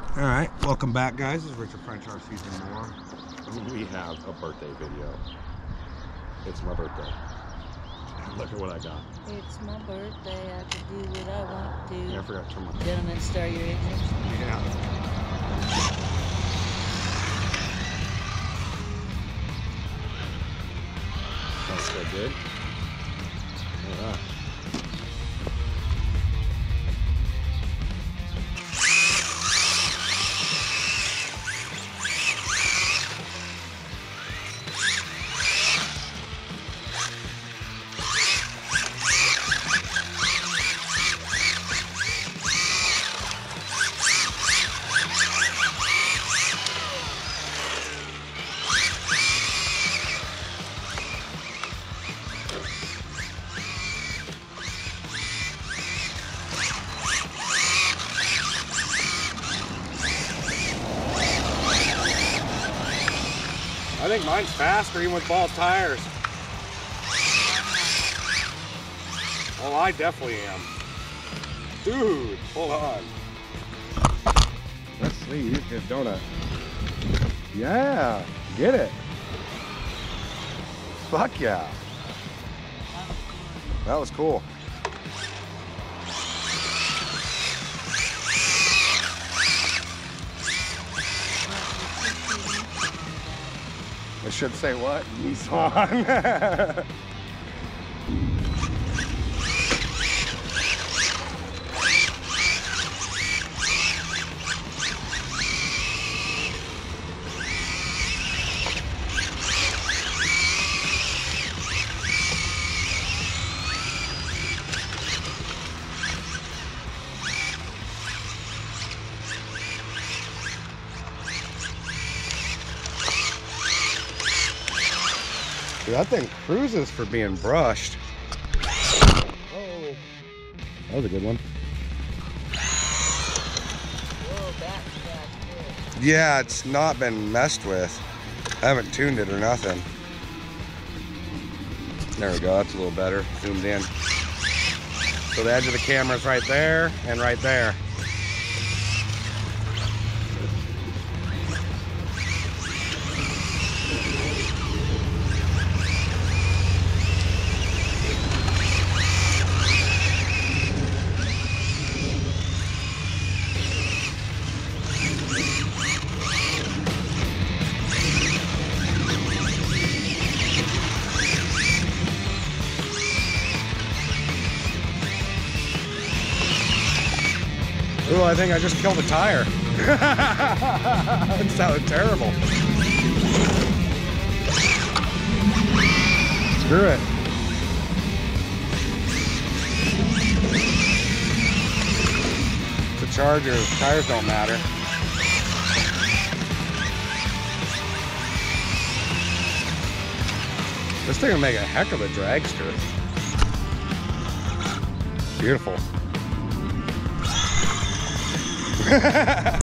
All right, welcome back, guys. This is Richard French, our season more. We have a birthday video. It's my birthday. Look at what I got. It's my birthday. I can do what I want to. Yeah, I forgot to turn my... Gentlemen, start your engines. Yeah. That's so good. Look at that. I think mine's faster even with ball tires. Well, I definitely am. Dude, hold on. Let's see, you hit donut. Yeah, get it. Fuck yeah. That was cool. It should say what? Nissan. Dude, that thing cruises for being brushed. Oh, that was a good one. Whoa, back. Yeah, it's not been messed with. I haven't tuned it or nothing. There we go, that's a little better, zoomed in. So the edge of the camera's right there and right there. Ooh, I think I just killed a tire. It sounded terrible. Screw it. The Charger, tires don't matter. This thing will make a heck of a dragster. Beautiful.